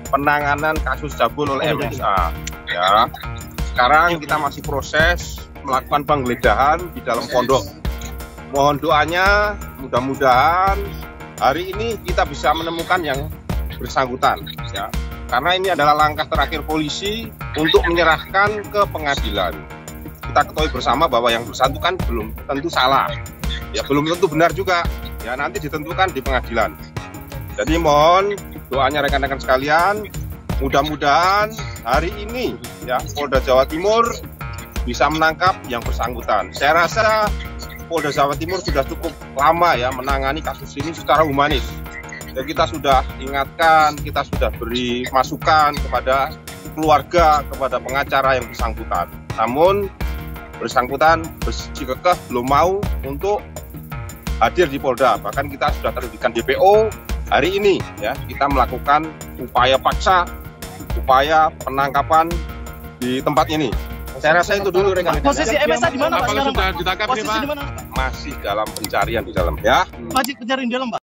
penanganan kasus cabul oleh MSA. Ya, sekarang kita masih proses melakukan penggeledahan di dalam pondok. Mohon doanya, mudah-mudahan hari ini kita bisa menemukan yang bersangkutan. Ya, karena ini adalah langkah terakhir polisi untuk menyerahkan ke pengadilan. Kita ketahui bersama bahwa yang bersangkutan belum tentu salah, ya belum tentu benar juga, ya nanti ditentukan di pengadilan. Jadi mohon doanya rekan-rekan sekalian, mudah-mudahan hari ini ya Polda Jawa Timur bisa menangkap yang bersangkutan. Saya rasa Polda Jawa Timur sudah cukup lama ya menangani kasus ini secara humanis. Ya, kita sudah ingatkan, kita sudah beri masukan kepada keluarga, kepada pengacara yang bersangkutan. Namun bersangkutan bersikukuh belum mau untuk hadir di Polda. Bahkan kita sudah terbitkan DPO hari ini ya, kita melakukan upaya paksa, upaya penangkapan di tempat ini. Saya rasa itu dulu rekan-rekan. Posisi MSA di mana Pak? Kalau sudah ditangkap ini Pak? Posisi di mana? Masih dalam pencarian di dalam ya. Masih pencarian di dalam Pak?